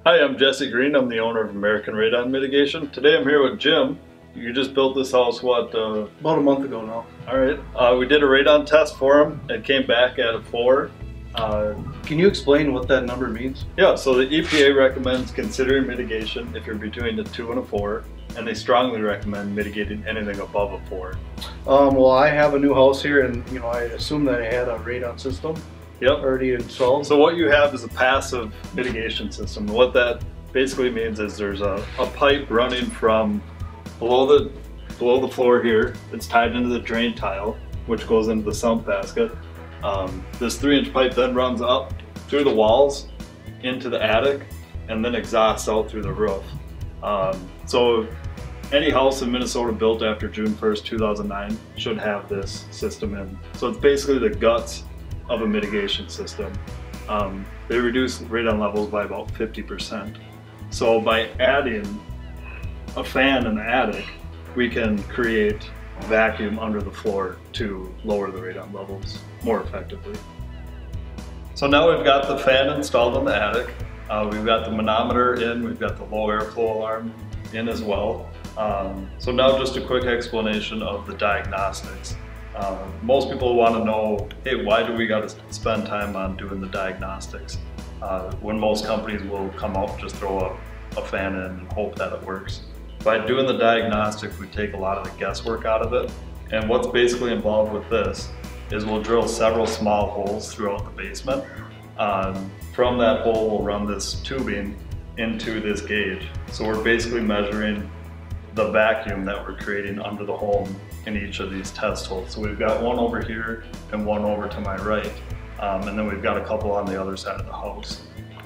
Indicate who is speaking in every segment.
Speaker 1: Hi, I'm Jesse Green. I'm the owner of American Radon Mitigation. Today I'm here with Jim. You just built this house, what?
Speaker 2: About a month ago now.
Speaker 1: Alright. We did a radon test for him. It came back at a 4.
Speaker 2: Can you explain what that number means?
Speaker 1: Yeah, so the EPA recommends considering mitigation if you're between a 2 and a 4, and they strongly recommend mitigating anything above a 4.
Speaker 2: Well, I have a new house here, and I assume that I had a radon system already installed.
Speaker 1: So what you have is a passive mitigation system. What that basically means is there's a pipe running from below the floor here. It's tied into the drain tile, which goes into the sump basket. This 3-inch pipe then runs up through the walls into the attic and then exhausts out through the roof. So any house in Minnesota built after June 1st, 2009 should have this system in. So it's basically the guts of a mitigation system. They reduce radon levels by about 50%. So by adding a fan in the attic, we can create vacuum under the floor to lower the radon levels more effectively. So now we've got the fan installed in the attic. We've got the manometer in, we've got the low airflow alarm in as well. So now just a quick explanation of the diagnostics. Most people want to know, hey, why do we got to spend time on doing the diagnostics when most companies will come out and just throw a fan in and hope that it works. By doing the diagnostics, we take a lot of the guesswork out of it. And what's basically involved with this is we'll drill several small holes throughout the basement. From that hole, we'll run this tubing into this gauge. So we're basically measuring the vacuum that we're creating under the home in each of these test holes. So we've got one over here and one over to my right. And then we've got a couple on the other side of the house.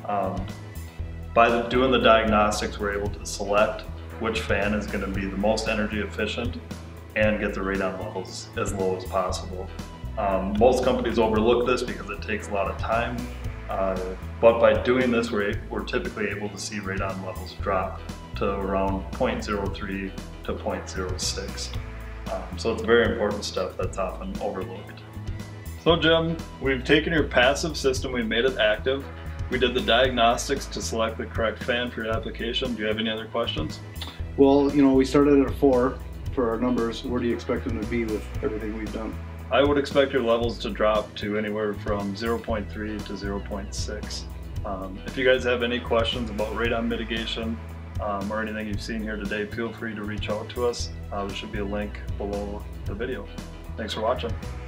Speaker 1: By doing the diagnostics, we're able to select which fan is going to be the most energy efficient and get the radon levels as low as possible. Most companies overlook this because it takes a lot of time, but by doing this we're typically able to see radon levels drop to around 0.03 to 0.06. So it's a very important step that's often overlooked. So Jim, we've taken your passive system, we made it active. We did the diagnostics to select the correct fan for your application. Do you have any other questions?
Speaker 2: Well, we started at a 4 for our numbers. Where do you expect them to be with everything we've done?
Speaker 1: I would expect your levels to drop to anywhere from 0.3 to 0.6. If you guys have any questions about radon mitigation or anything you've seen here today, feel free to reach out to us. There should be a link below the video. Thanks for watching.